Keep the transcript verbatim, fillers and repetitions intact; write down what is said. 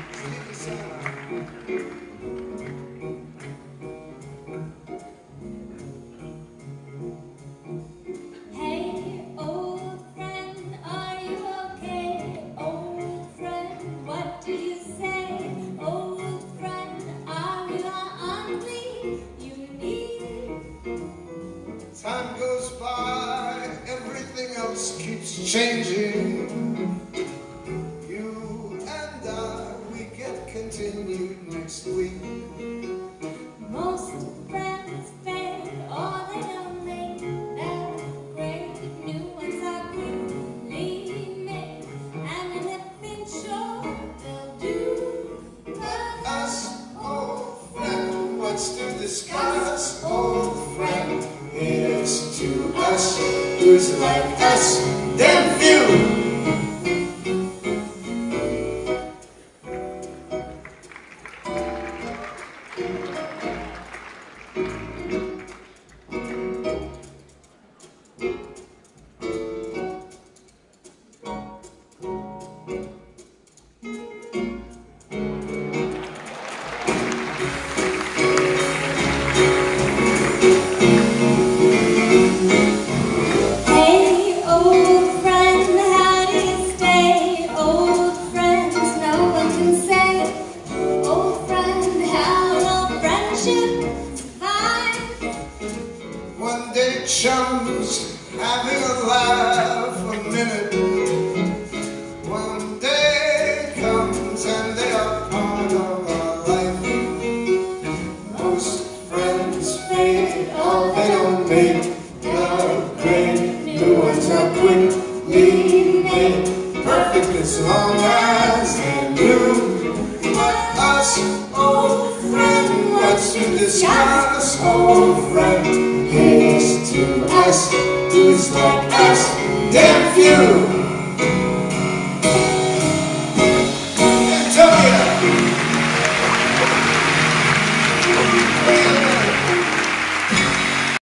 Hey, old friend, are you okay? Old friend, what do you say? Old friend, are we ugly? You need. Time goes by, everything else keeps changing. You and I, we get continued next week. Most friends fade, or they don't make that great. New ones are quickly made, and anything sure they'll do. But us, old friend, what's to discuss? Old friend, here's to us, who's like us, damn few. One day chums having a laugh a minute. One day comes and they are part of our life. Most friends fade, all they don't make are great. New ones are quickly made, perfect as long as they're new. But us, old friend, what's to discuss? Old friend, here's to us, who's like us, damn few.